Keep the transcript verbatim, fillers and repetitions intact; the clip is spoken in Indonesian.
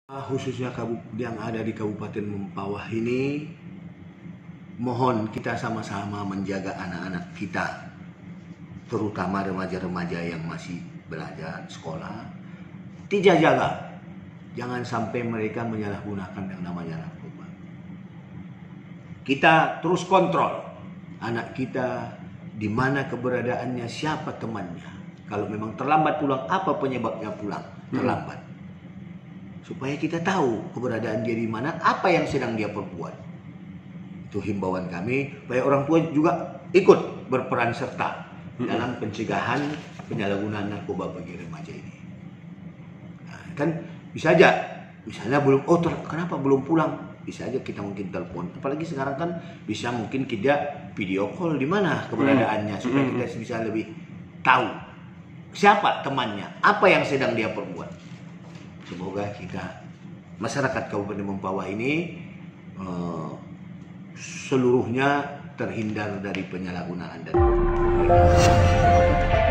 Khususnya yang ada di Kabupaten Mempawah ini, mohon kita sama-sama menjaga anak-anak kita, terutama remaja-remaja yang masih belajar sekolah. Tidak jaga, jangan sampai mereka menyalahgunakan yang namanya narkoba. Kita terus kontrol anak kita, di mana keberadaannya, siapa temannya. Kalau memang terlambat pulang, apa penyebabnya pulang terlambat. Hmm. Supaya kita tahu keberadaan dia di mana, apa yang sedang dia perbuat. Itu himbauan kami, supaya orang tua juga ikut berperan serta hmm. dalam pencegahan penyalahgunaan narkoba bagi remaja ini. Nah, kan bisa aja, misalnya belum, oh ter, kenapa belum pulang? Bisa aja kita mungkin telepon. Apalagi sekarang kan bisa mungkin kita video call di mana keberadaannya, hmm. supaya kita bisa lebih tahu siapa temannya, apa yang sedang dia perbuat. Semoga kita, masyarakat Kabupaten Mempawah ini uh, seluruhnya terhindar dari penyalahgunaan dan